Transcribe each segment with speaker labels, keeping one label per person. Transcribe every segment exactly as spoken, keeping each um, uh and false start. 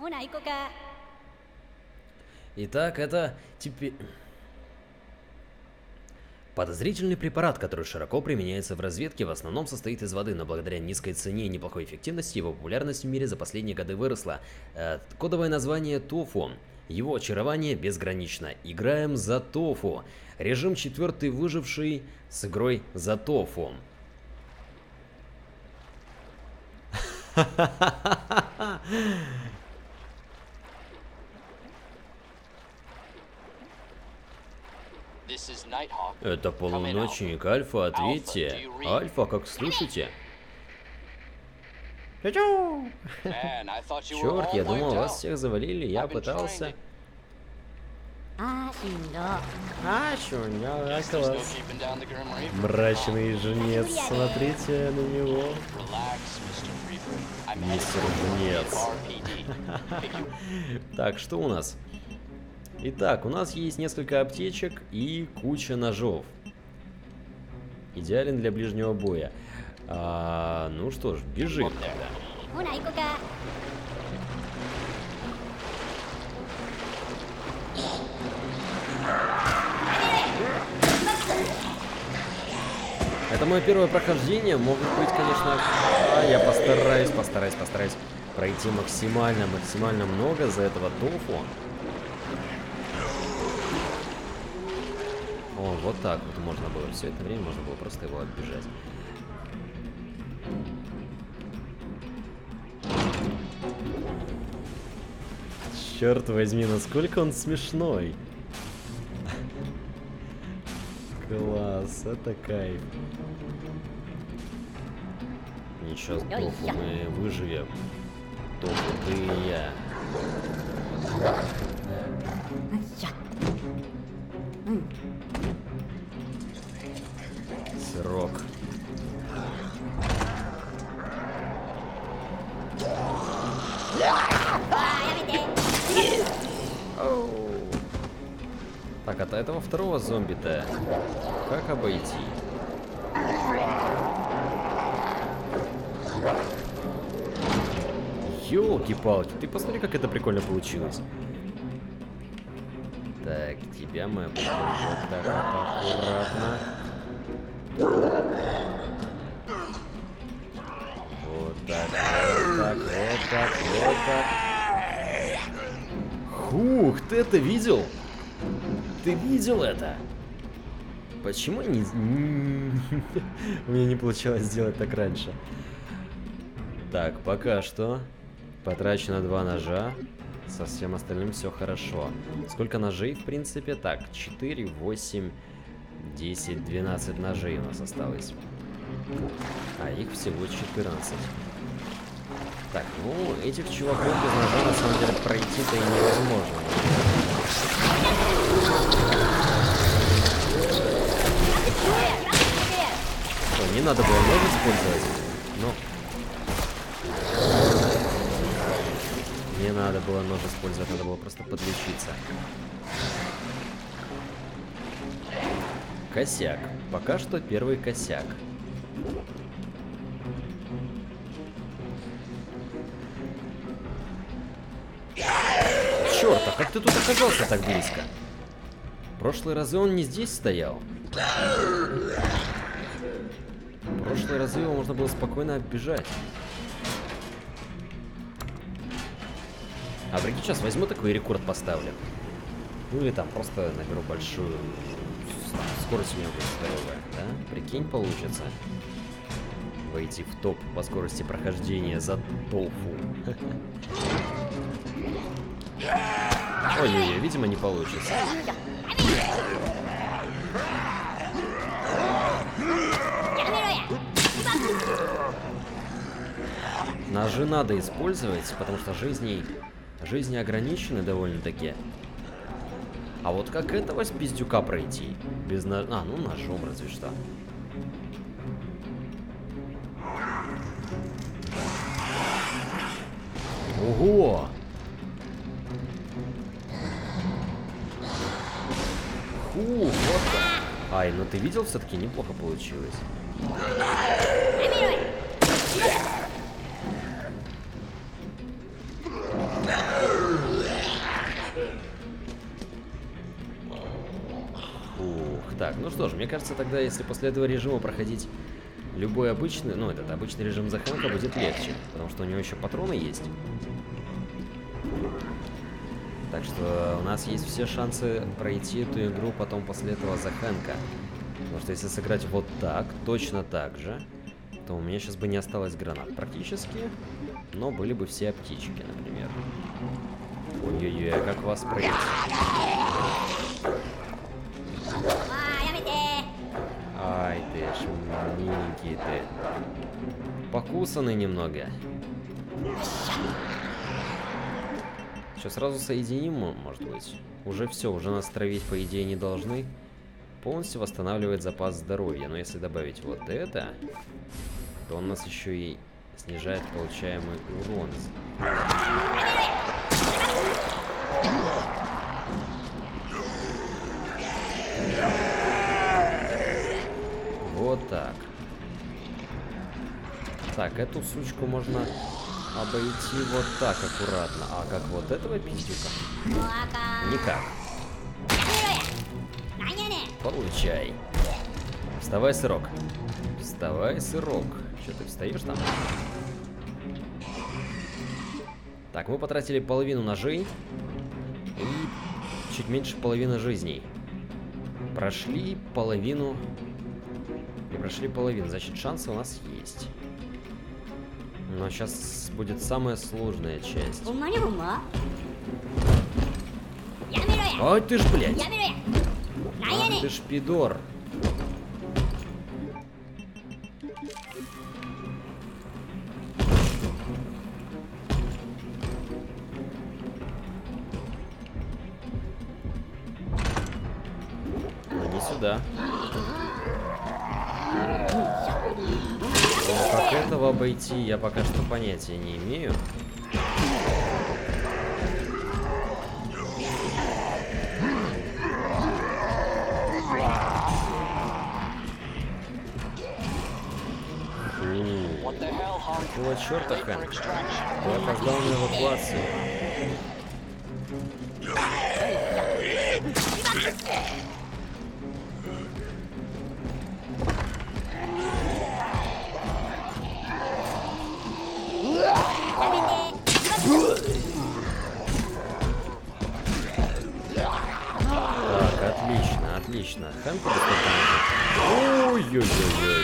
Speaker 1: Итак, это теперь... Подозрительный препарат, который широко применяется в разведке, в основном состоит из воды, но благодаря низкой цене и неплохой эффективности его популярность в мире за последние годы выросла. Э, кодовое название тофу. Его очарование безгранично. Играем за тофу. Режим четвертый выживший с игрой за тофу. Это полуночник. Альфа, ответьте. Альфа, как слышите? Черт, я думал, вас всех завалили. Я пытался... А, класс. Мрачный жнец. Смотрите на него. Мистер Жнец. Так, что у нас? Итак, у нас есть несколько аптечек и куча ножов. Идеален для ближнего боя. А, ну что ж, бежим тогда. Это мое первое прохождение. Может быть, конечно... А, я постараюсь, постараюсь, постараюсь пройти максимально, максимально много за этого тофу. О, вот так вот можно было. Все это время можно было просто его оббежать. Черт возьми, насколько он смешной. Класс, это кайф. Ничего, тофу, мы выживем. Тофу, ты и я. Сырок. Так, от этого второго зомби-то как обойти? Ёлки-палки, ты посмотри, как это прикольно получилось. Так, тебя мы будем вот так вот аккуратно. Вот так, вот так, вот так, вот так. Хух, ты это видел? Ты видел это? Почему не... У меня не получалось сделать так раньше. Так, пока что потрачено два ножа. Со всем остальным все хорошо. Сколько ножей, в принципе? Так, четыре, восемь, десять, двенадцать ножей у нас осталось. А их всего четырнадцать. Так, ну, этих чуваков без ножа на самом деле пройти-то и невозможно. Что, не надо было нож использовать? Ну... Не надо было нож использовать, надо было просто подлечиться. Косяк. Пока что первый косяк. Черт, а как ты тут оказался так близко? В прошлые разы он не здесь стоял. В прошлые разы его можно было спокойно оббежать. А прикинь, сейчас возьму такой рекорд поставлю. Ну или там просто наберу большую... Скорость у меня будет здоровая, да? Прикинь, получится. Войти в топ по скорости прохождения за тофу. Ой-ой-ой, видимо, не получится. Ножи надо использовать, потому что жизней, жизни ограничены довольно-таки. А вот как этого с пиздюка пройти? Без ножа... А, ну ножом разве что. Ого! Фу, вот так. Ай, ну ты видел, все-таки неплохо получилось. Ну что ж, мне кажется, тогда, если после этого режима проходить любой обычный, ну, этот обычный режим Захэнка будет легче, потому что у него еще патроны есть. Так что у нас есть все шансы пройти эту игру потом после этого Захэнка. Потому что если сыграть вот так, точно так же, то у меня сейчас бы не осталось гранат практически, но были бы все аптечки, например. Ой-ой-ой, а как вас пройти? Ай ты ж, миленький ты. Покусанный немного. Сейчас сразу соединим, может быть. Уже все, уже нас травить, по идее, не должны. Полностью восстанавливает запас здоровья. Но если добавить вот это, то он нас еще и снижает получаемый урон. Вот так. Так, эту сучку можно обойти вот так аккуратно. А как вот этого пиздюка? Никак. Получай. Вставай, сырок. Вставай, сырок. Что, ты встаешь там? Так, мы потратили половину ножей и чуть меньше половины жизней. Прошли половину. И прошли половину. Значит, шансы у нас есть. Но сейчас будет самая сложная часть. Ой, ты ж, блядь. Ах, ты ж пидор. Не сюда. Но как этого обойти, я пока что понятия не имею. Какого черта, Хэнк? Я опоздал на эвакуацию. Так, отлично, отлично. Хэнку достаточно. Ой-ой-ой-ой.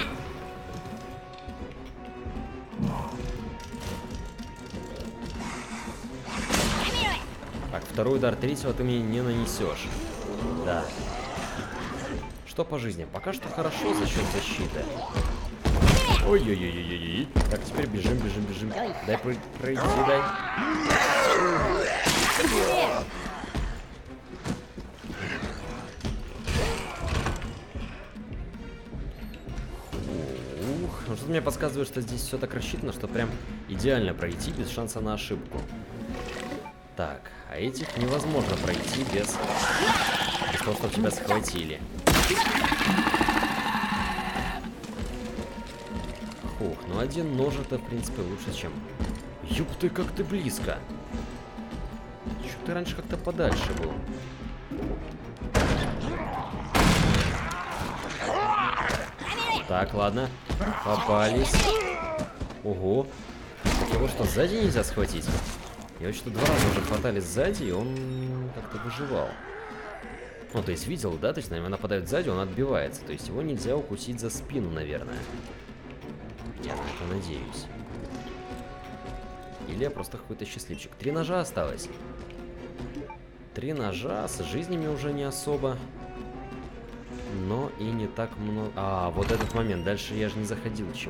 Speaker 1: Так, второй удар третьего ты мне не нанесешь. Да. Что по жизни? Пока что хорошо за счет защиты. Ой-ой-ой-ой-ой. Так, теперь бежим, бежим, бежим. Дай пройти, дай. Ух, ну что-то мне подсказывает, что здесь все так рассчитано, что прям идеально пройти без шанса на ошибку. Так, а этих невозможно пройти без, без того, чтобы тебя схватили. Фух, ну один нож это, в принципе, лучше, чем... Ёп ты, как ты близко. Чё ты раньше как-то подальше был? Так, ладно. Попались. Ого. Так его что, сзади нельзя схватить? Я вот что два раза уже хватали сзади, и он как-то выживал. Ну, то есть видел, да? То есть на него нападают сзади, он отбивается. То есть его нельзя укусить за спину, наверное. Я на это надеюсь. Или я просто какой-то счастливчик. Три ножа осталось. Три ножа, с жизнями уже не особо. Но и не так много... А, вот этот момент. Дальше я же не заходил чего.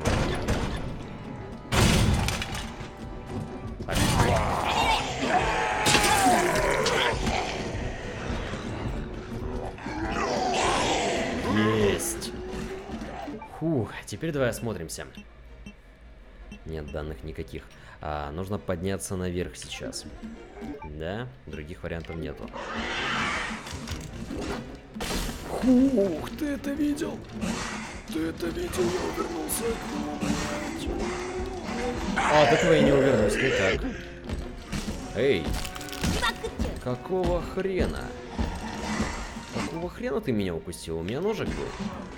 Speaker 1: Так. Есть. Фух, теперь давай осмотримся. Нет данных никаких. А, нужно подняться наверх сейчас. Да, других вариантов нету. Ух, ты это видел? Ты это видел? Я увернулся от него, блядь. А, от этого я не увернусь, никак. Эй! Какого хрена? Какого хрена ты меня укусил? У меня ножик был.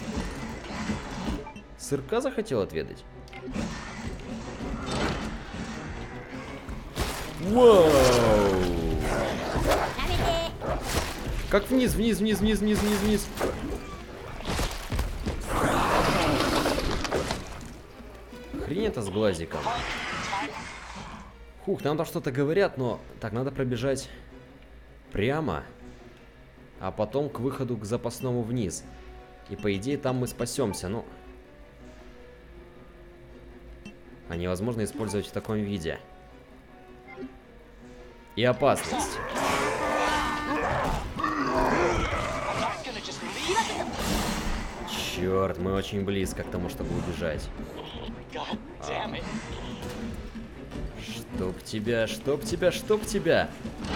Speaker 1: Сырка захотел отведать? Вау! Как вниз, вниз, вниз, вниз, вниз, вниз, вниз. Хрень это с глазиком. Хух, нам там что-то говорят, но... Так, надо пробежать прямо, а потом к выходу к запасному вниз. И по идее там мы спасемся, ну... А невозможно использовать в таком виде. И опасность. Черт, мы очень близко к тому, чтобы убежать. А. Чтоб тебя, чтоб тебя, чтоб тебя.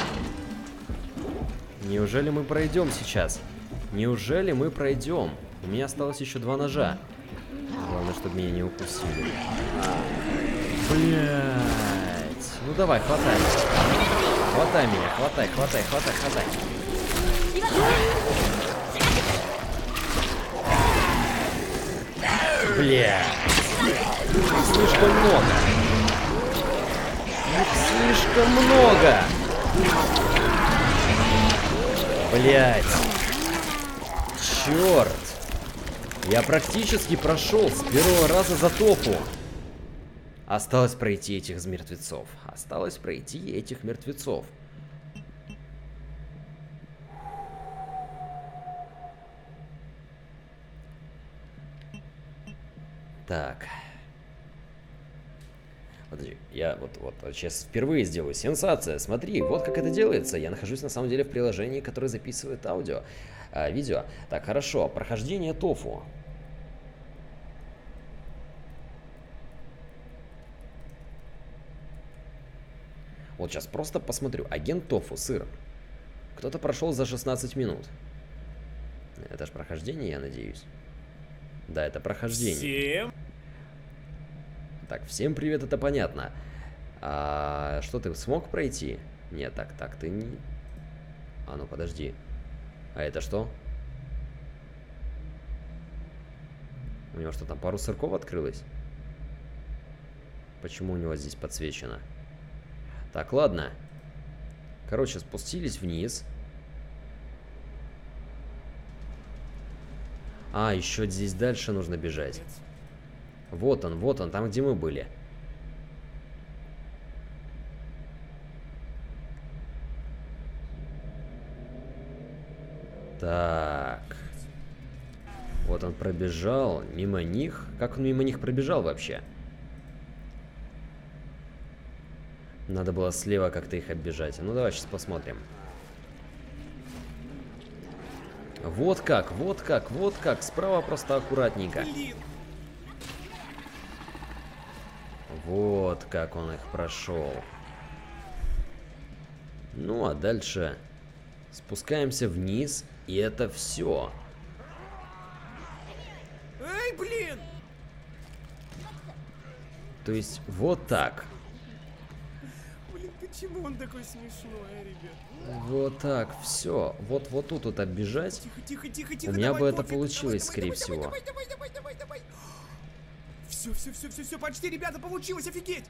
Speaker 1: Неужели мы пройдем сейчас? Неужели мы пройдем? У меня осталось еще два ножа. Главное, чтобы меня не укусили. Блять. Ну давай, хватай. Хватай меня, хватай, хватай, хватай, хватай. Бля. Слишком много. Слишком много. Блять. Черт. Я практически прошел с первого раза за тофу. Осталось пройти этих мертвецов. Осталось пройти этих мертвецов. Так. Подожди, я вот, вот сейчас впервые сделаю. Сенсация, смотри, вот как это делается. Я нахожусь на самом деле в приложении, которое записывает аудио, а, видео. Так, хорошо, прохождение тофу. Вот сейчас просто посмотрю. Агент тофу, сыр. Кто-то прошел за шестнадцать минут. Это ж прохождение, я надеюсь. Да, это прохождение. Всем? Так, всем привет, это понятно. А, что, ты смог пройти? Нет, так, так, ты не... А ну, подожди. А это что? У него что, там пару сырков открылось? Почему у него здесь подсвечено? Так, ладно. Короче, спустились вниз. А, еще здесь дальше нужно бежать. Вот он, вот он, там, где мы были. Так. Вот он пробежал мимо них. Как он мимо них пробежал вообще? Надо было слева как-то их оббежать. Ну, давай сейчас посмотрим. Вот как, вот как, вот как. Справа просто аккуратненько. Вот как он их прошел. Ну, а дальше спускаемся вниз, и это все.
Speaker 2: Эй, блин!
Speaker 1: То есть, вот так.
Speaker 2: Блин, почему он такой смешной, ребят?
Speaker 1: Вот так, все. Вот, вот тут вот оббежать.
Speaker 2: Тихо, тихо, тихо, тихо.
Speaker 1: У меня
Speaker 2: давай,
Speaker 1: бы это
Speaker 2: пофиг,
Speaker 1: получилось,
Speaker 2: давай,
Speaker 1: скорее
Speaker 2: давай,
Speaker 1: всего.
Speaker 2: Давай, давай, давай, давай, давай. Все, все, все, все, все, почти, ребята, получилось, офигеть!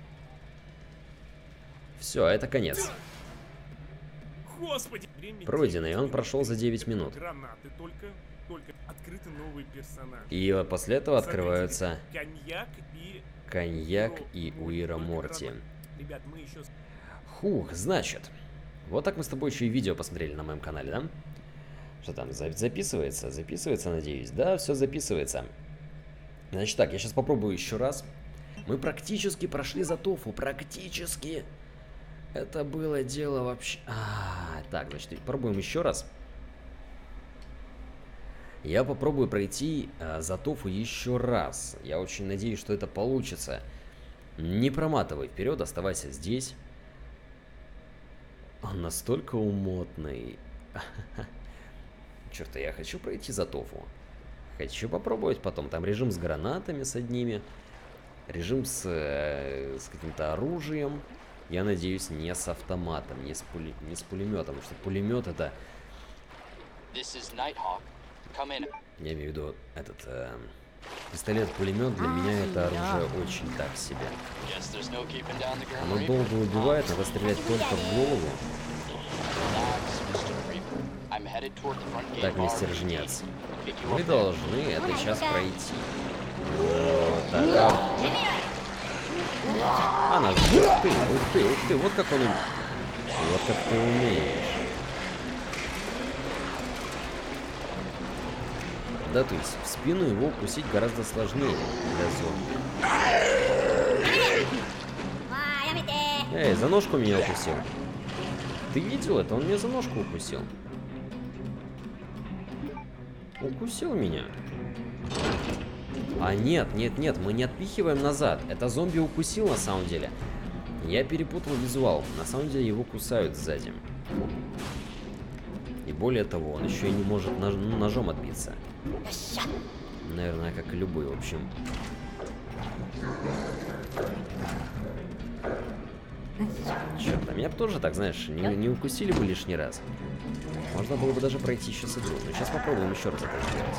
Speaker 1: Все, это конец.
Speaker 2: Господи!
Speaker 1: Пройдено, и он прошел за девять минут.
Speaker 2: Гранаты только, только открыты новые персонажи.
Speaker 1: И после этого открываются
Speaker 2: коньяк и
Speaker 1: коньяк и Уира Морти.
Speaker 2: Ребят, мы еще...
Speaker 1: Хух, значит, вот так мы с тобой еще и видео посмотрели на моем канале, да? Что там, записывается? Записывается, надеюсь? Да, все записывается. Значит так, я сейчас попробую еще раз. Мы практически прошли за тофу, практически. Это было дело вообще... А, так, значит, попробуем еще раз. Я попробую пройти а, за тофу еще раз. Я очень надеюсь, что это получится. Не проматывай вперед, оставайся здесь. Он настолько умотный. Черт, я хочу пройти за тофу. Хочу попробовать потом. Там режим с гранатами, с одними. Режим с, э, с каким-то оружием. Я надеюсь, не с автоматом, не с, пули... не с пулеметом. Потому что пулемет это
Speaker 3: This is Nighthawk. Come in.
Speaker 1: Я имею в виду этот э, пистолет-пулемет для меня это оружие очень так себе.
Speaker 3: Guess there's no keeping down the Grim
Speaker 1: Оно
Speaker 3: Reaper.
Speaker 1: долго убивает, надо стрелять только в голову.
Speaker 3: Relax, мистер Reaper. I'm headed toward the front gate
Speaker 1: Так,
Speaker 3: of our
Speaker 1: мистер
Speaker 3: retreat.
Speaker 1: Жнец.
Speaker 3: Pick you
Speaker 1: Мы
Speaker 3: up there.
Speaker 1: должны это сейчас пройти. Вот так. А, а наш... Ух ты, ух ты, ух ты, вот как он... ум- Вот как ты умеешь. Да, то есть в спину его укусить гораздо сложнее для зомби. Эй, за ножку меня укусил. Ты видел это? Он меня за ножку укусил. Укусил меня. А нет, нет, нет, мы не отпихиваем назад. Это зомби укусил на самом деле. Я перепутал визуал. На самом деле его кусают сзади. И более того, он еще и не может нож, ну, ножом отбиться. Наверное, как и любой, в общем. Черт, а меня бы тоже так, знаешь, не, не укусили бы лишний раз. Можно было бы даже пройти сейчас игру. Но сейчас попробуем еще раз это сделать.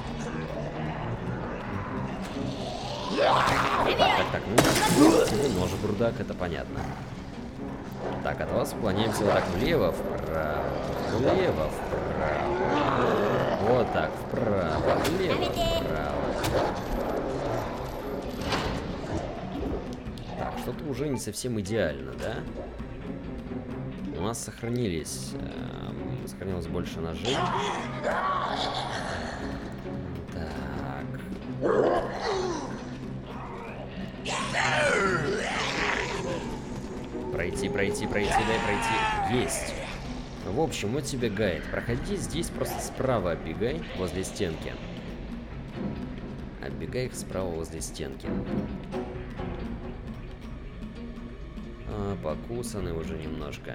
Speaker 1: Так, так, так, ну, тебе нож в грудак, это понятно. Так, от вас уклоняемся вот так влево, вправо, влево, вправо. Вот так, вправо, влево, вправо. Так, что-то уже не совсем идеально, да? У нас сохранились, эм, сохранилось больше ножей. Так. Пройти, пройти, пройти, дай пройти. Есть. В общем, вот тебе гайд. Проходи здесь, просто справа оббегай, возле стенки. Оббегай их справа возле стенки. А, покусаны уже немножко.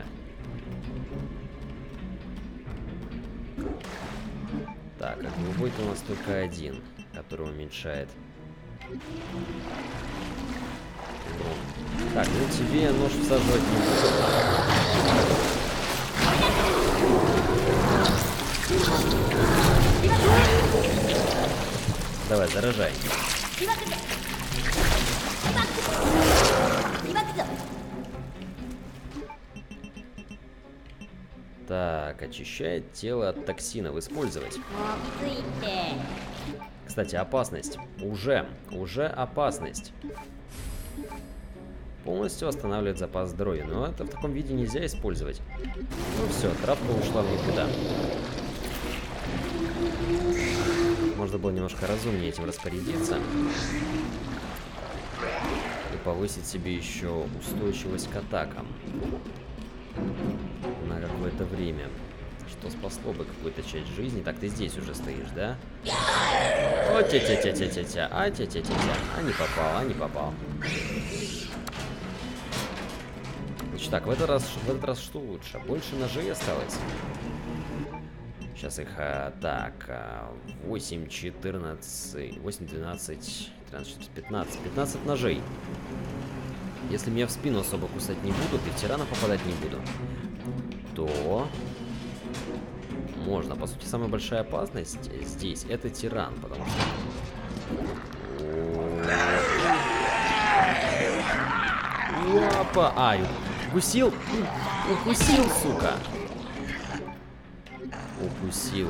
Speaker 1: Так, а голубой-то у нас только один, который уменьшает. Так, ну тебе нож всаживать не буду. Давай, заражай. Так, очищает тело от токсинов. Использовать. Кстати, опасность. Уже, уже опасность. Полностью останавливает запас здоровья. Но это в таком виде нельзя использовать. Ну все, травка ушла в никуда. Можно было немножко разумнее этим распорядиться. И повысить себе еще устойчивость к атакам. На какое-то время. Что спасло бы какую-то часть жизни. Так, ты здесь уже стоишь, да? О, тя-тя-тя-тя-тя-тя. А, тя-тя-тя-тя. А, не попал, а, не попал. Значит, так, в этот раз, в этот раз что лучше? Больше ножей осталось? Сейчас их, а, так, а, восемь, четырнадцать, восемь, двенадцать, тринадцать, пятнадцать, пятнадцать ножей. Если меня в спину особо кусать не будут и в тирана попадать не буду, то можно. По сути, самая большая опасность здесь это тиран, потому что... Опа! Ай, укусил! Укусил, сука! Укусил.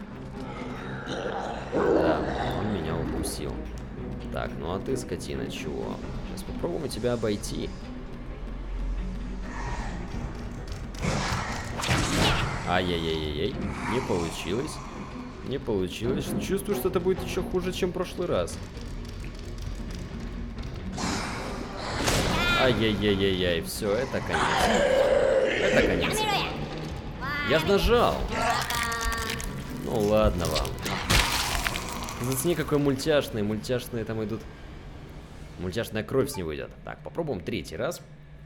Speaker 1: Да, он меня укусил. Так, ну а ты, скотина, чего? Сейчас попробуем тебя обойти. Ай-яй-яй-яй-яй. Не получилось. Не получилось. Чувствую, что это будет еще хуже, чем в прошлый раз. Ай-яй-яй-яй-яй. Все, это конец. Это конец. Я ж нажал. Ну ладно вам. Зацени, какой мультяшный. Мультяшные там идут. Мультяшная кровь с него идет. Так, попробуем третий раз.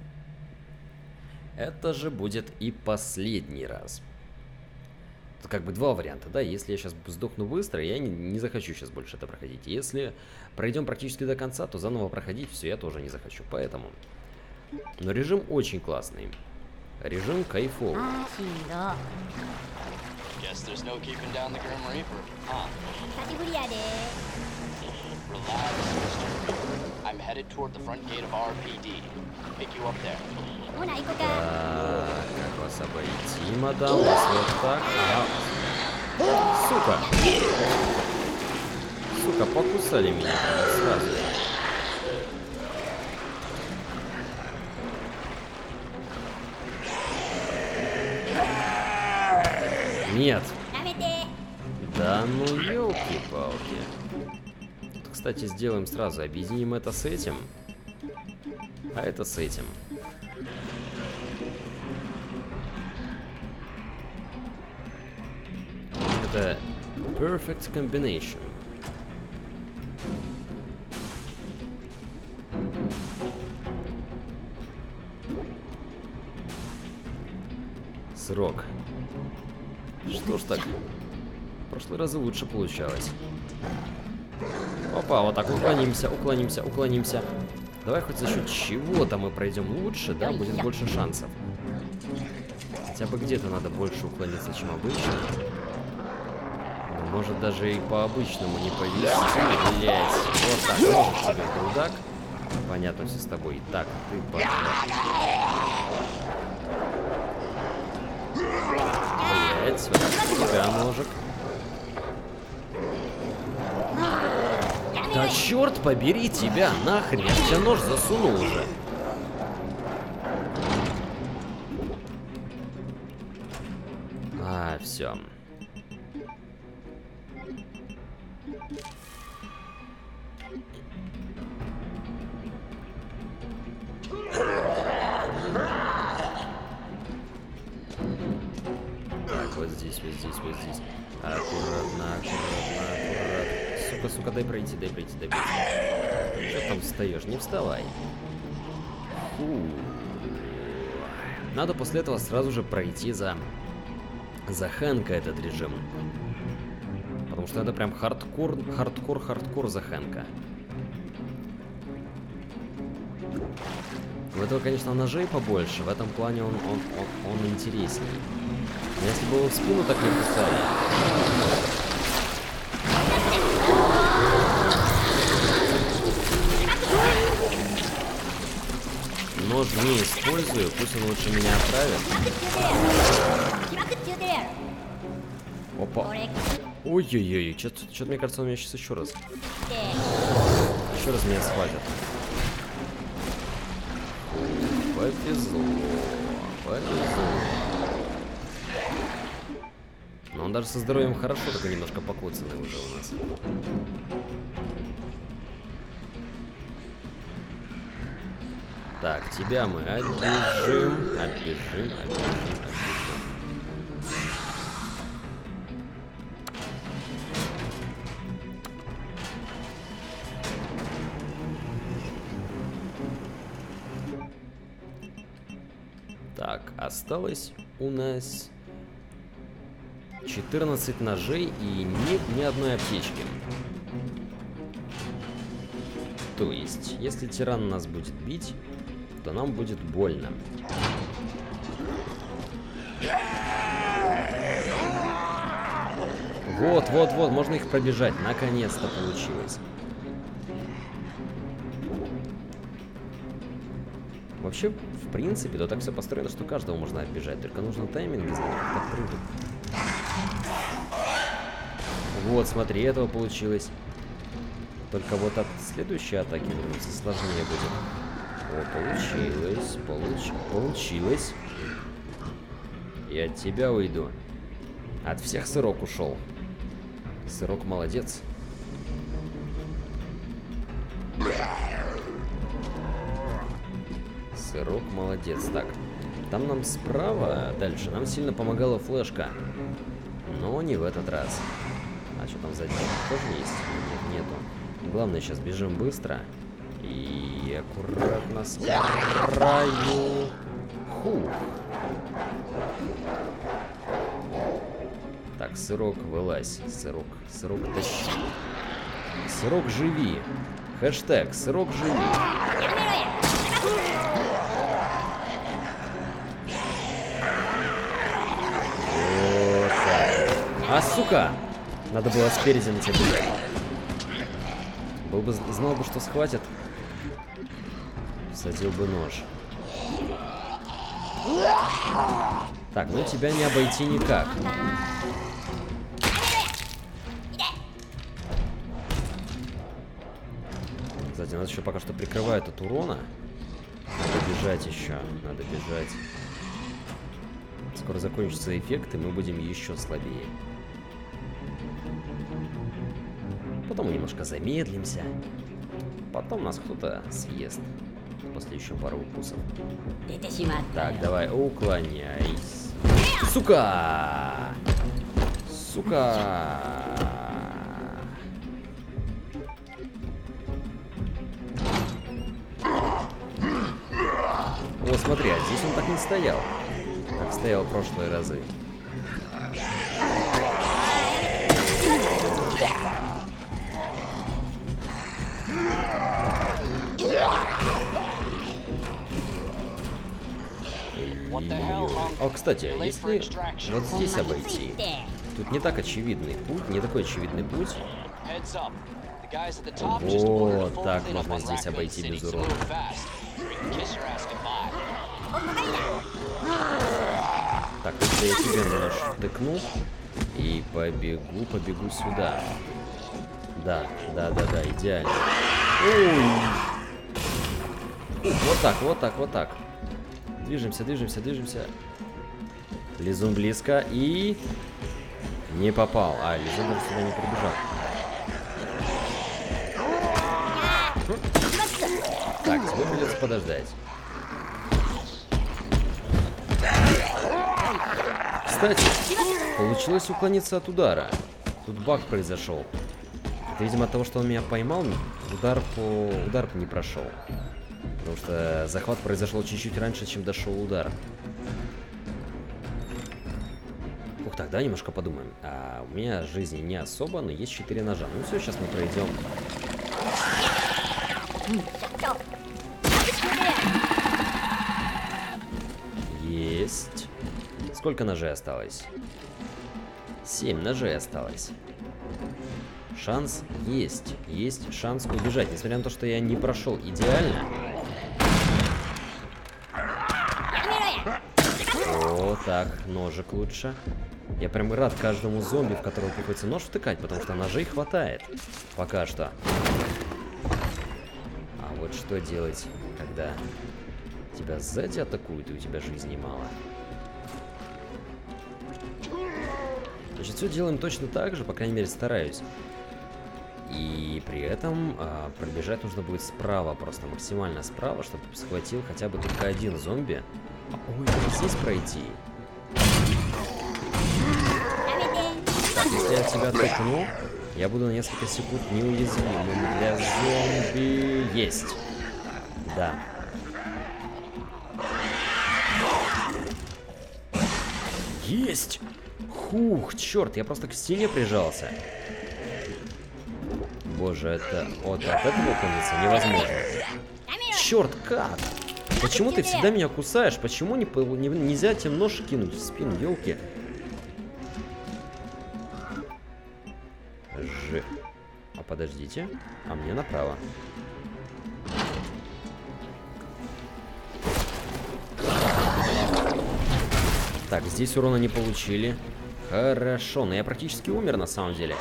Speaker 1: Это же будет и последний раз. Тут как бы два варианта, да? Если я сейчас сдохну быстро, я не, не захочу сейчас больше это проходить. Если пройдем практически до конца, то заново проходить все я тоже не захочу. Поэтому. Но режим очень классный. Режим кайфовый.
Speaker 3: Guess there's no keeping down the Grim Reaper, huh?
Speaker 4: 久しぶりやで。
Speaker 3: Relax, Mister Reaper. I'm headed toward the front gate of R P D. Pick you up there.
Speaker 4: ほな行こうか。
Speaker 1: Так, как вас обойти, мадам? Вас вот так? Ага. Сука. Сука, покусали меня прямо сразу. Нет.
Speaker 4: やめて。
Speaker 1: Да ну елки-палки. Кстати, сделаем сразу. Объединим это с этим. А это с этим. Это perfect combination. Срок. Что ж так? В прошлый раз лучше получалось. Опа, вот так уклонимся, уклонимся, уклонимся. Давай хоть за счет чего-то мы пройдем лучше, да, будет больше шансов. Хотя бы где-то надо больше уклониться, чем обычно. Но может даже и по обычному не повезти, блять. Вот так, можешь себе трудак. Понятно все с тобой. Так, ты пошел. Блять, вот так у тебя ножик. Да черт побери тебя, нахрен, я тебе нож засунул уже. А, все. Так, вот здесь, вот здесь, вот здесь. Аккуратно, аккуратно, аккуратно. Сука, сука, дай пройти, дай пройти, дай пройти. Что там встаешь? Не вставай. Фу. Надо после этого сразу же пройти за... за Хэнка этот режим. Потому что это прям хардкор, хардкор, хардкор за Хэнка. У этого, конечно, ножей побольше, в этом плане он, он, он, он интересней. Но если бы его в спину так не кусали... Нож не использую, пусть он лучше меня отправит. Опа. Ой-ой-ой, что-то мне кажется, он меня сейчас еще раз. Еще раз меня схватит. Повезло. Повезло. Но он даже со здоровьем хорошо, только немножко покоцанный уже у нас. Так, тебя мы отбежим, отбежим, отбежим, отбежим. Так, осталось у нас четырнадцать ножей и нет ни одной аптечки. То есть, если тиран нас будет бить, то нам будет больно. Вот, вот, вот, можно их пробежать. Наконец-то получилось. Вообще, в принципе, то так все построено, что каждого можно оббежать. Только нужно тайминги знать, как прыгать. Вот, смотри, этого получилось. Только вот от следующей атаки вернуться сложнее будет. О, получилось, получ... получилось. И от тебя уйду. От всех Сырок ушел. Сырок молодец. Сырок молодец. Так, там нам справа, дальше, нам сильно помогала флешка. Но не в этот раз. А что там сзади? Тоже есть? Нет, нету. Главное, сейчас бежим быстро. И аккуратно с краю. Фу. Так, Сырок, вылазь. Сырок, Сырок, тащи. Сырок, живи. Хэштег Сырок, живи. Вот так. А, сука! Надо было спереди на тебя бежать. Был бы, знал бы, что схватит. Всадил бы нож. Так, ну тебя не обойти никак. Кстати, нас еще пока что прикрывает от урона. Надо бежать еще. Надо бежать. Скоро закончатся эффекты, мы будем еще слабее. Потом мы немножко замедлимся. Потом нас кто-то съест. После еще пару укусов. Так, давай, уклоняйся. Сука! Сука! О, смотри, а здесь он так не стоял. Как стоял в прошлые разы. О, кстати, если вот здесь обойти, тут не так очевидный путь, не такой очевидный путь. Вот так можно здесь обойти без урона. Так, если я тебе нож втыкну и побегу, побегу сюда. Да, да, да, да, идеально. Ой. Вот так, вот так, вот так. Движемся, движемся, движемся. Лизун близко и... Не попал. А, Лизун даже сюда не прибежал. Так, тебе придется подождать. Кстати, получилось уклониться от удара. Тут баг произошел. Это, видимо, от того, что он меня поймал, удар по... удар не прошел. Потому что захват произошел чуть-чуть раньше, чем дошел удар. Ух, так, да, немножко подумаем. А, у меня жизни не особо, но есть четыре ножа. Ну все, сейчас мы пройдем. Есть. Сколько ножей осталось? Семь ножей осталось. Шанс есть. Есть шанс убежать. Несмотря на то, что я не прошел идеально. О, так, ножик лучше. Я прям рад каждому зомби, в которого приходится нож втыкать, потому что ножей хватает. Пока что. А вот что делать, когда тебя сзади атакуют, и у тебя жизни мало. Значит, все делаем точно так же, по крайней мере, стараюсь. И при этом а, пробежать нужно будет справа, просто максимально справа, чтобы схватил хотя бы только один зомби. Ой, здесь пройти. Так, если я тебя оттолкну, я буду на несколько секунд неуязвимым для зомби. Есть. Да. Есть! Хух, черт, я просто к стене прижался. Боже, это вот от этого уклониться невозможно. Черт, как? Почему ты всегда меня кусаешь? Почему не, не, нельзя тебе нож кинуть в спину, елки? Ж. А подождите, а мне направо. Так, здесь урона не получили. Хорошо, но я практически умер на самом деле.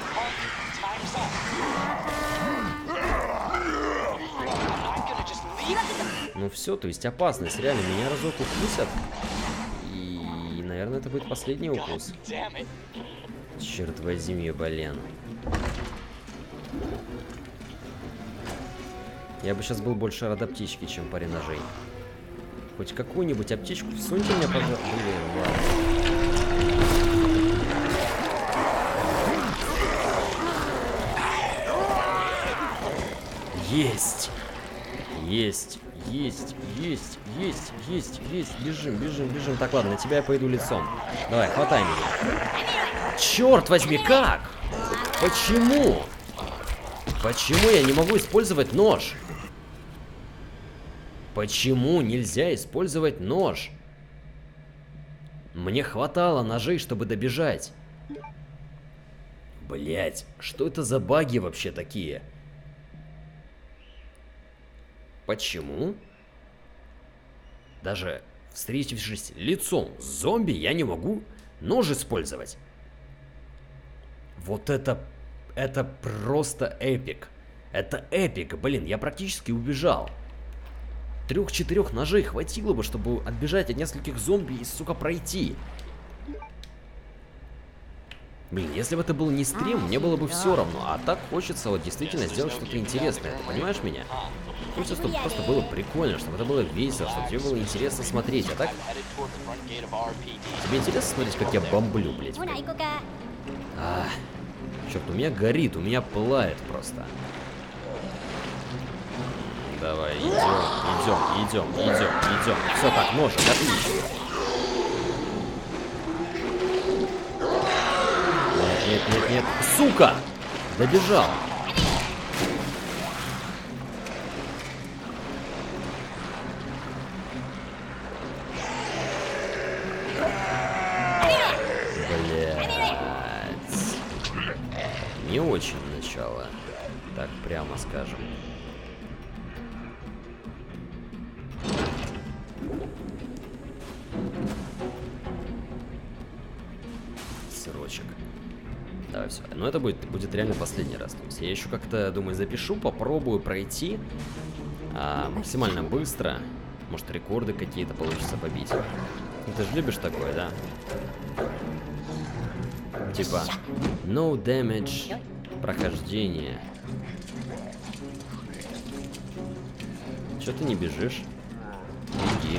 Speaker 1: Ну все, то есть опасность. Реально, меня разок укусят. И, наверное, это будет последний укус. Черт возьми, блин. Я бы сейчас был больше рад аптечки, чем паре ножей. Хоть какую-нибудь аптечку всуньте мне, пожалуйста. Блин, ладно. Есть! Есть! Есть! Есть! Есть! Есть! Есть! Бежим, бежим, бежим. Так, ладно, на тебя я пойду лицом. Давай, хватай меня. Черт возьми, как? Почему? Почему я не могу использовать нож? Почему нельзя использовать нож? Мне хватало ножей, чтобы добежать. Блять, что это за баги вообще такие? Почему? Даже встретившись лицом с зомби, я не могу нож использовать. Вот это... Это просто эпик. Это эпик, блин, я практически убежал. Трех-четырех ножей хватило бы, чтобы отбежать от нескольких зомби и, сука, пройти. Блин, если бы это был не стрим, мне было бы все равно. А так хочется вот действительно сделать что-то интересное. Ты понимаешь меня? Хочется, чтобы просто было прикольно, чтобы это было весело, чтобы тебе было интересно смотреть. А так... Тебе интересно смотреть, как я бомблю, блядь? А, черт, у меня горит, у меня пылает просто. Давай, идем, идем, идем, идем, идем. Все, так, ножик, отлично. Нет, нет, нет. Сука! Добежал. Блять. Не очень начало. Так прямо скажем. Сырочек. Давай, все. Но это будет, будет реально последний раз. То есть я еще как-то, думаю, запишу, попробую пройти а, максимально быстро. Может, рекорды какие-то получится побить. Ну, ты же любишь такое, да? Типа, no damage прохождение. Че ты не бежишь? Беги.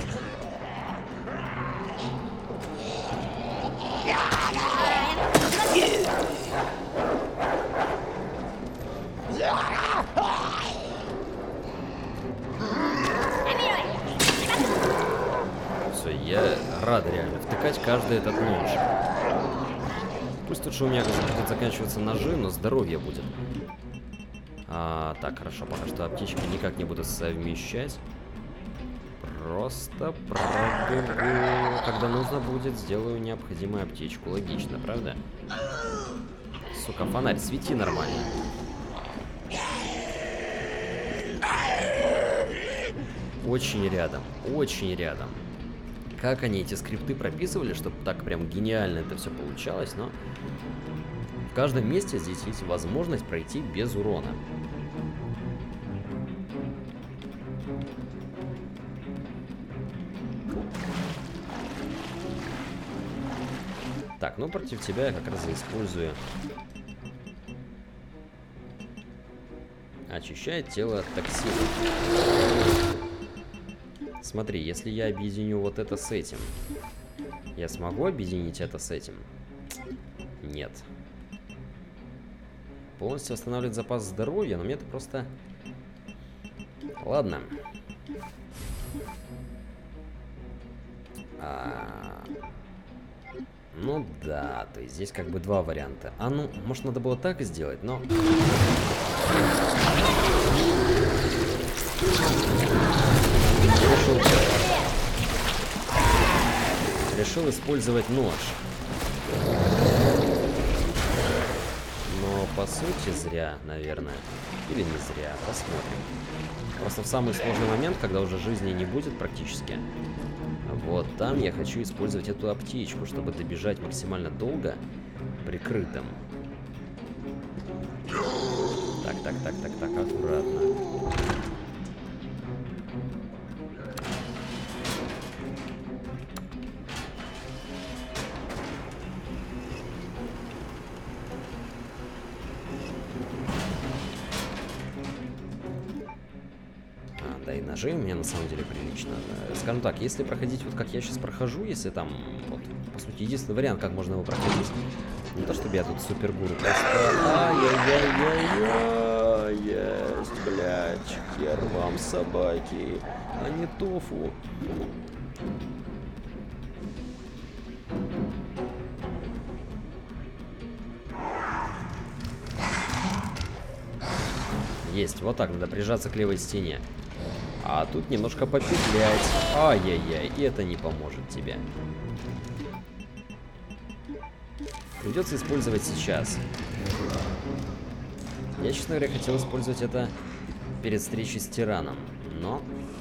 Speaker 1: Все, я рад реально втыкать каждый этот нож. Пусть лучше у меня будут заканчиваться ножи, но здоровье будет. А, так, хорошо, пока что аптечки никак не буду совмещать. Просто пробегу. Когда нужно будет, сделаю необходимую аптечку. Логично, правда? Сука, фонарь, свети нормально. Очень рядом, очень рядом. Как они эти скрипты прописывали, чтобы так прям гениально это все получалось, но в каждом месте здесь есть возможность пройти без урона. Так, ну против тебя я как раз и использую. Очищает тело от токсинов. Смотри, если я объединю вот это с этим, я смогу объединить это с этим? Нет. Полностью восстанавливает запас здоровья, но мне это просто... Ладно. А... Ну да, то есть здесь как бы два варианта. А ну, может надо было так сделать, но... Решил... Решил использовать нож. Но по сути зря, наверное. Или не зря, посмотрим. Просто в самый сложный момент, когда уже жизни не будет практически, вот там я хочу использовать эту аптечку, чтобы добежать максимально долго прикрытым. Так, так, так, так, так, аккуратно. А, да и ножей у меня на самом деле прилично. Скажем так, если проходить вот как я сейчас прохожу, если там, вот, по сути, единственный вариант, как можно его проходить, не то чтобы я тут супергуру, просто... Ай-яй-яй-яй, есть, блядь, хер вам собаки, а не тофу. Есть, вот так надо прижаться к левой стене. А тут немножко попетлять. Ай-яй-яй, и это не поможет тебе. Придется использовать сейчас. Я, честно говоря, хотел использовать это перед встречей с тираном, но...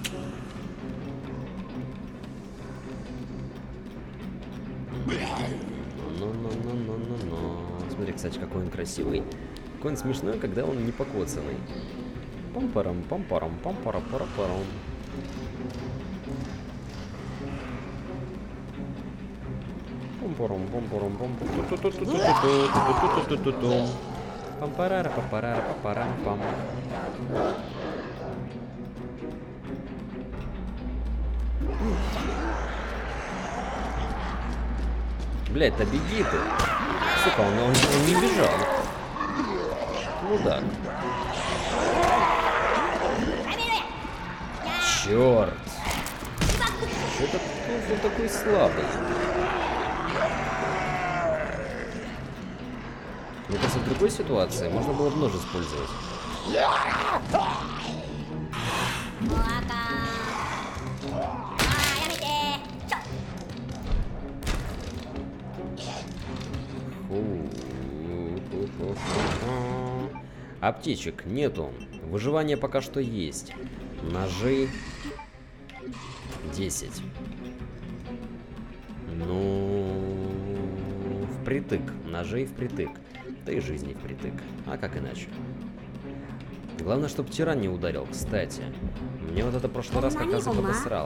Speaker 1: Ну-ну-ну-ну-ну-ну. Смотри, кстати, какой он красивый. Какой он смешной, когда он не покоцанный. Пам-парам, пам-парам, пам-пара-пара-парам. Пам-парам, пам-парам, пам-парам. Пам-парара, пам-парара, пам-парам-пам. Блядь, да беги ты. Сука, он, он, он не бежал. Мудак. Черт. Что это он такой слабый? Мне кажется, в другой ситуации можно было бы нож использовать. Аптечек нету. Выживание пока что есть. Ножи десять. Ну, впритык. Ножей впритык. Да и жизни впритык. А как иначе? Главное, чтобы тиран не ударил, кстати. Мне вот это в прошлый раз как раз и подосрало.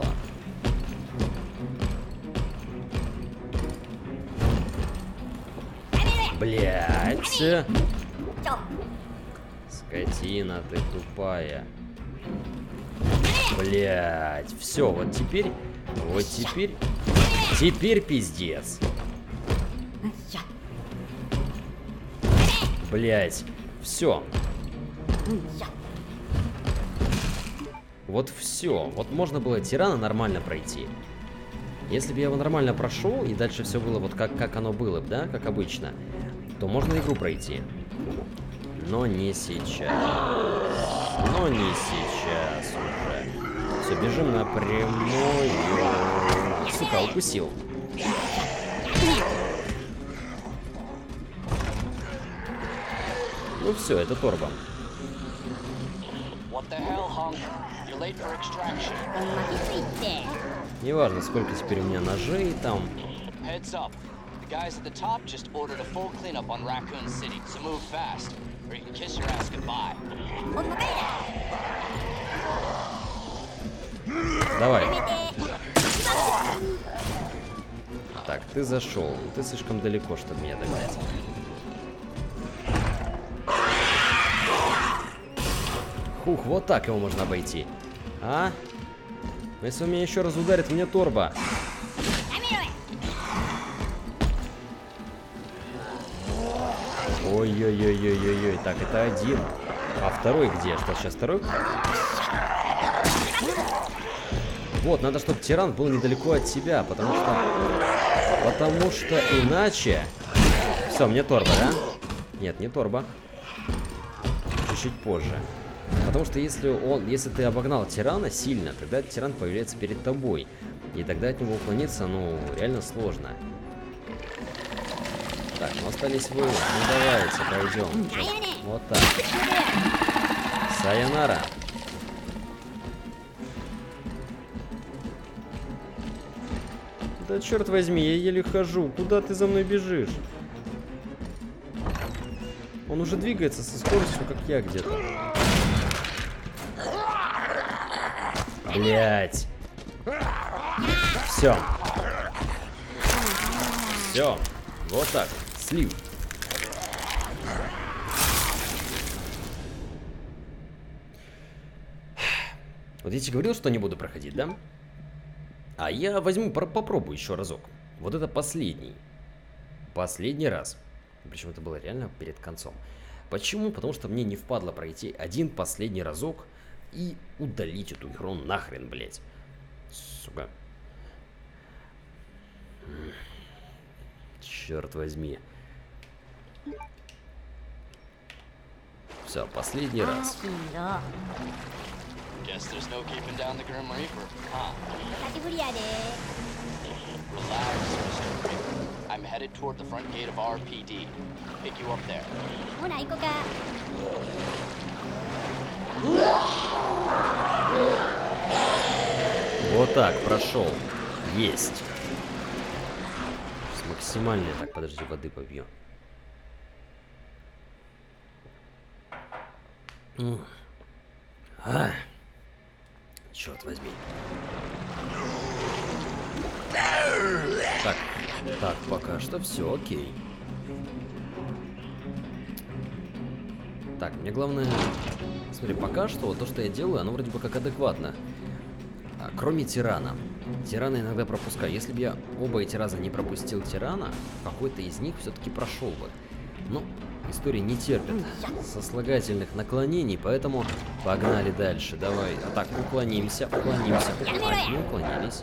Speaker 1: Блять. Скотина ты тупая. Блять. Все, вот теперь. Вот теперь. Теперь пиздец. Блять. Все. Вот все. Вот можно было тирана нормально пройти. Если бы я его нормально прошел, и дальше все было вот как, как оно было, да, как обычно, то можно игру пройти. Но не сейчас. Но не сейчас уже. Все, бежим напрямую. Сука, укусил. Ну все, это торба. Неважно, сколько теперь у меня ножей там. Guys at the top just ordered a full cleanup on Raccoon City, so move fast, or you can kiss your ass goodbye. Давай. Так, ты зашел. Ты слишком далеко, чтобы меня догнать. Хух, вот так его можно обойти. А? Но если он меня еще раз ударит, мне торба. Ой-ой-ой-ой-ой-ой. Так, это один. А второй где? Что, сейчас второй? Вот, надо, чтобы тиран был недалеко от себя, потому что... Потому что иначе... Все, мне торба, да? Нет, не торба. Чуть-чуть позже. Потому что если он, если ты обогнал тирана сильно, тогда тиран появляется перед тобой. И тогда от него уклониться, ну, реально сложно. Так, ну остались вы. Ну давайте, пойдем. Сейчас. Вот так. Сайонара. Да черт возьми, я еле хожу. Куда ты за мной бежишь? Он уже двигается со скоростью, как я где-то. Блять. Все. Все. Вот так. Слив. Вот я тебе говорил, что не буду проходить, да? А я возьму, попробую еще разок. Вот это последний. Последний раз. Причем это было реально перед концом. Почему? Потому что мне не впадло пройти один последний разок и удалить эту игру нахрен, блять. Сука. Черт возьми. Все, последний раз.
Speaker 3: headed toward the front gate of R P D. Pick you up there.
Speaker 4: ほな行こうか。
Speaker 1: Вот так, прошел. Есть. Сейчас максимально. Так, подожди, воды побью. А, черт возьми. Так, так, пока что все окей. Так, мне главное... Смотри, пока что вот то, что я делаю, оно вроде бы как адекватно. А, кроме тирана. Тирана иногда пропускаю. Если бы я оба эти раза не пропустил тирана, какой-то из них все-таки прошел бы. Но история не терпит сослагательных наклонений, поэтому погнали дальше. Давай. А так, уклонимся, уклонимся. А, не уклонились.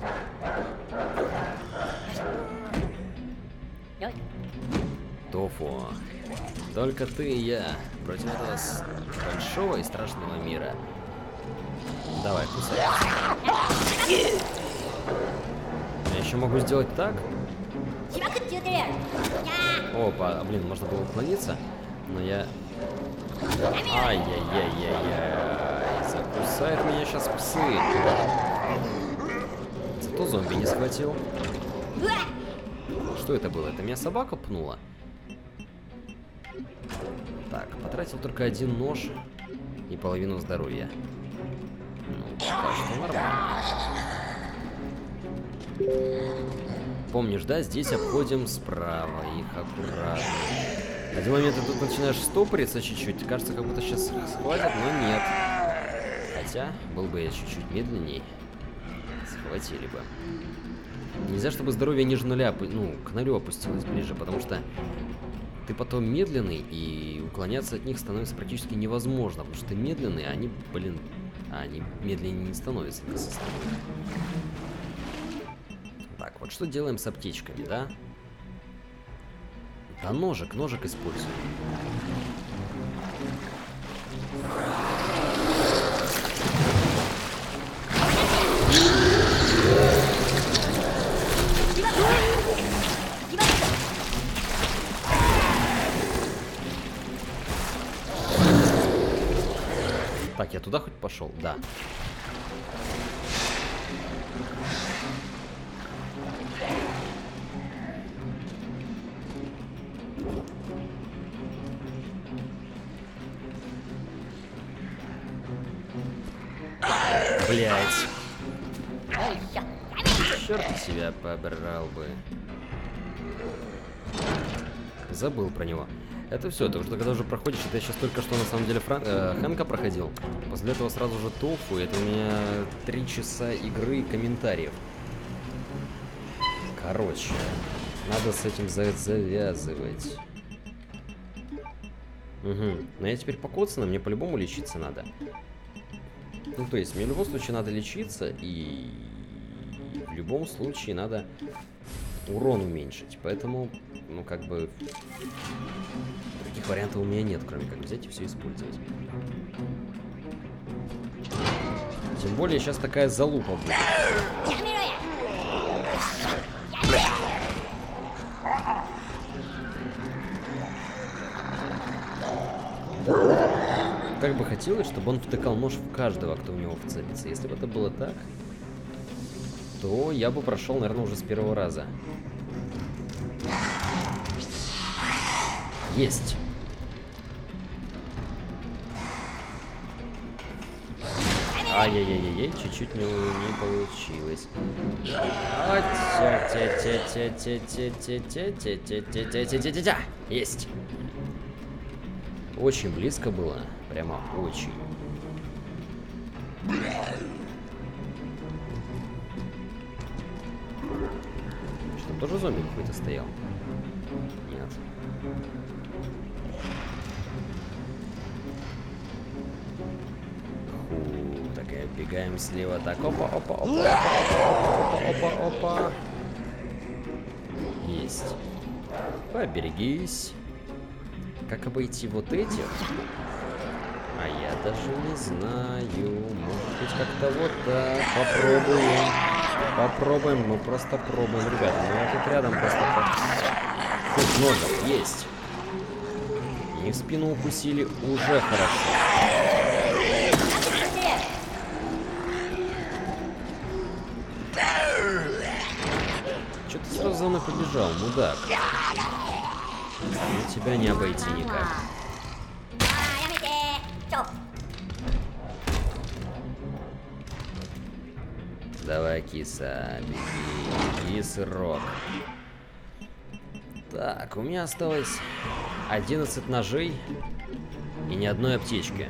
Speaker 1: Тофу. Только ты и я против этого большого и страшного мира. Давай, кусай. Я еще могу сделать так. Опа, блин, можно было уклониться, но я... Ай-яй-яй-яй-яй. Закусают меня сейчас псы. Зато зомби не схватил. Что это было? Это меня собака пнула? Так, потратил только один нож и половину здоровья. Ну, пока что нормально. Помнишь, да? Здесь обходим справа их аккуратно. В один момент ты тут начинаешь стопориться чуть-чуть. Кажется, как будто сейчас схватят, но нет. Хотя, был бы я чуть-чуть медленней, схватили бы. Нельзя, чтобы здоровье ниже нуля, ну, к нулю опустилось ближе, потому что ты потом медленный, и уклоняться от них становится практически невозможно, потому что ты медленный, а они, блин, а они медленнее не становятся. Так, вот что делаем с аптечками, да? Да ножик, ножик используем. Так, я туда хоть пошел? Да. Блять. Черт себя побрал бы. Забыл про него. Это все, потому что когда уже проходишь, это я сейчас только что на самом деле Фран... э, Хэнка проходил. После этого сразу же Тофу, это у меня три часа игры и комментариев. Короче, надо с этим за завязывать. Угу. Но я теперь покоцанный, мне по-любому лечиться надо. Ну, то есть, мне в любом случае надо лечиться, и в любом случае надо урон уменьшить. Поэтому, ну, как бы, других вариантов у меня нет, кроме как взять и все использовать. Тем более, сейчас такая залупа будет. Как бы хотелось, чтобы он втыкал нож в каждого, кто в него вцепится. Если бы это было так, то я бы прошел, наверное, уже с первого раза. Есть. Ай-яй-яй-яй, чуть-чуть не, не получилось. Есть. Очень близко было. Прямо очень. Что, тоже зомби какой-то стоял? Нет. Фу, так и отбегаем слева. Так, опа, опа, опа, опа, опа, опа, опа. Есть. Поберегись. Как обойти вот этих? А я даже не знаю. Может быть, как-то вот так. Попробуем. Попробуем. Мы просто пробуем, ребята. Мы тут рядом просто... Хоть ножик есть. Не в спину укусили, уже хорошо. Че ты сразу за мной побежал, мудак? Ну, тебя не обойти никак.
Speaker 4: あーやめてちょ
Speaker 1: Давай, киса, беги, беги, сырок. Так, у меня осталось одиннадцать ножей и ни одной аптечки.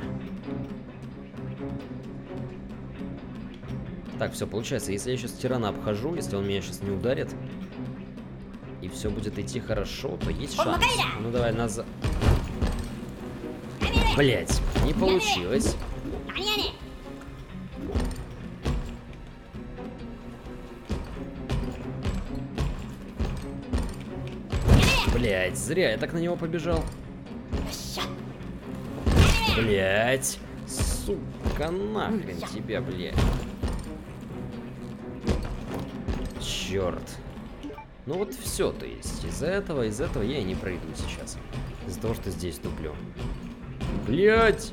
Speaker 1: Так, все, получается, если я сейчас тирана обхожу, если он меня сейчас не ударит, и все будет идти хорошо, то есть шанс. Ну давай назад. Блять, не получилось.
Speaker 4: 何やねん
Speaker 1: Блять, зря я так на него побежал. Блять, сука, нахрен тебя, блять. Черт. Ну вот все, то есть из-за этого, из-за этого я и не пройду сейчас. Из-за того, что здесь туплю. Блять!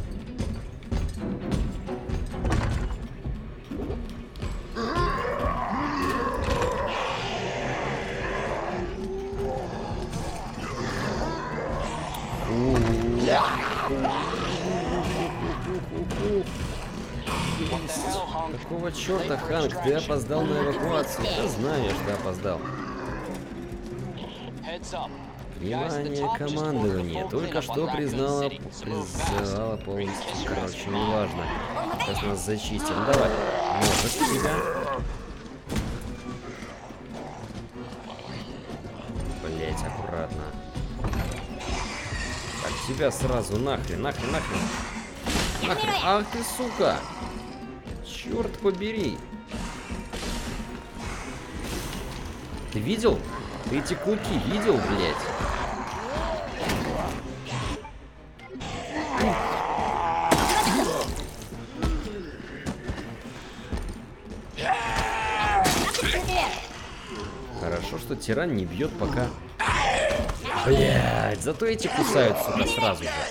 Speaker 1: Какого черта, Ханк, ты опоздал на эвакуацию? Я знаю, что опоздал. Внимание, командование. Только что признала, признала полностью. Короче, неважно. Сейчас нас зачистим. Давай. Ножик тебя. Блять, аккуратно. Так, тебя сразу нахрен, нахрен, нахрен. Нахрен. Ах ты, сука. Черт побери. Ты видел? Ты эти клыки видел, блядь? Хорошо, что тиран не бьет пока. Блядь, зато эти кусают, сука, сразу же.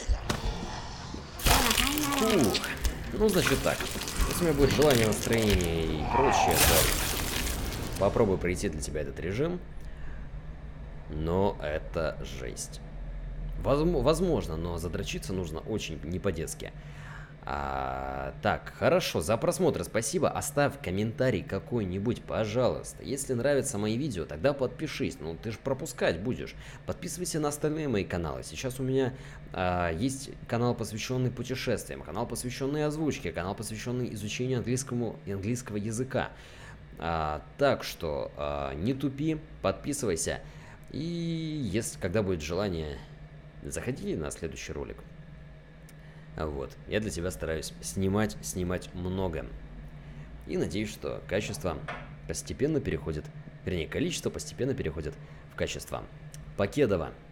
Speaker 1: Фух. Ну, значит так. Если у меня будет желание, настроение и прочее, то попробую пройти для тебя этот режим. Но это жесть. Возможно, но задрочиться нужно очень не по-детски. А, так, хорошо, за просмотр спасибо. Оставь комментарий какой-нибудь, пожалуйста. Если нравятся мои видео, тогда подпишись. Ну, ты же пропускать будешь. Подписывайся на остальные мои каналы. Сейчас у меня а, есть канал, посвященный путешествиям, канал, посвященный озвучке, канал, посвященный изучению английскому и английского языка. А, так что а, не тупи, подписывайся. И если когда будет желание, заходи на следующий ролик. Вот, я для тебя стараюсь снимать, снимать много. И надеюсь, что качество постепенно переходит, вернее, количество постепенно переходит в качество. Покедова.